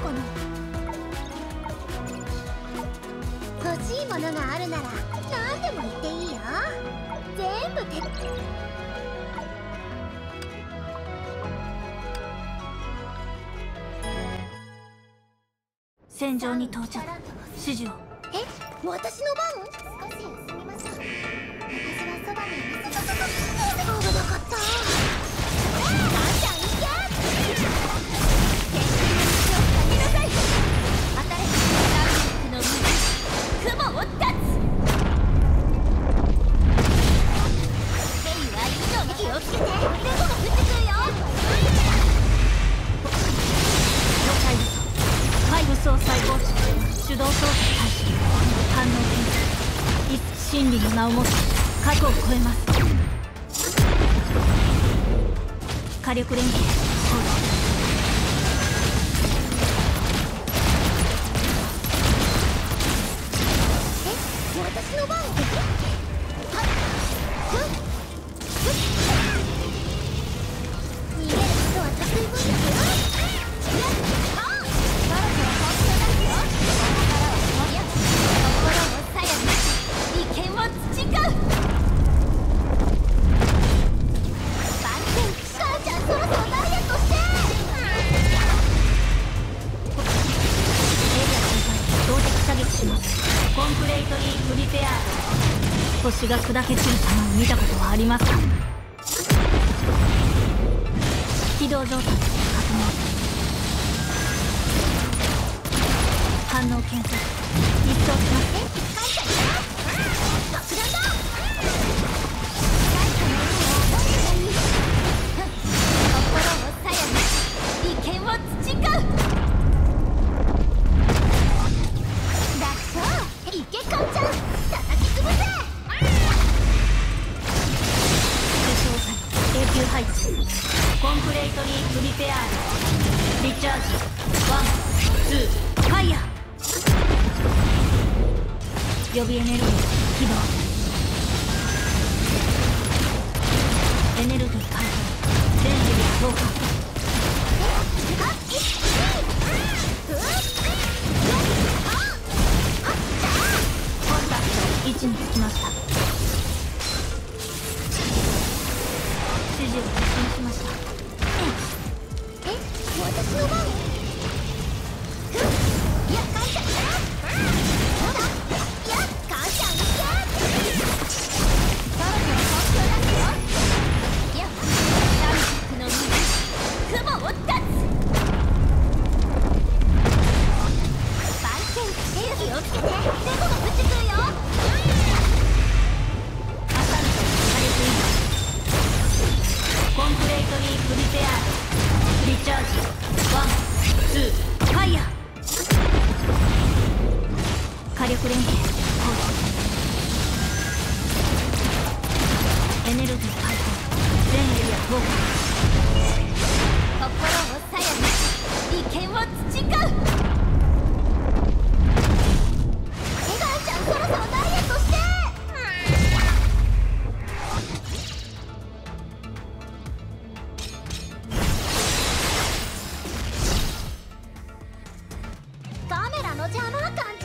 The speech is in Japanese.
かな。欲しいものがあるなら何でも言っていいよ。全部戦場に到着。指示を。 え、私の番？少し休みましょう。私はそばにいます。危なかった。ガンちゃん行け。敵の道を塞ぎなさい。当たれ。ダークの水、雲を断つ。ヘリは以上に気をつけて。レゴが降ってくるよ。 了解です。武装細胞値手動操作開始。反応検査。いつ真理の名をもって核を超えます。火力連携行動。 私の番？はい。逃げる人は得意分野よ。 コンプレートリープリペア。星が砕け散る様を見たことはありますか？起動状態確認。反応検索。一掃します。 爆弾だ。心を鞘に利権を培う。いけ、カンちゃん、叩き潰せ。 永久配置。コンプレートリープリペアーリチャージ。ワン、ツー、ファイヤー。予備エネルギー起動。エネルギー解放。全エリア投下。位置につきました。指示を受信しました。 え、私の番？いや、カンちゃん。そうだ。いや、カンちゃん行け。そろそろ本気を出すよ。いや、ダンジックの水、雲を断つ。番犬、気をつけて。レゴが降ってくるよ。 コンプレートリープリペアリチャージ。ワン、ツー、ファイヤー。火力連携行動。エネルギー解放。全エリア投下。 心を鞘に利権を培う。エガンちゃん、そろそろダイエットして。カメラの邪魔、カンちゃん。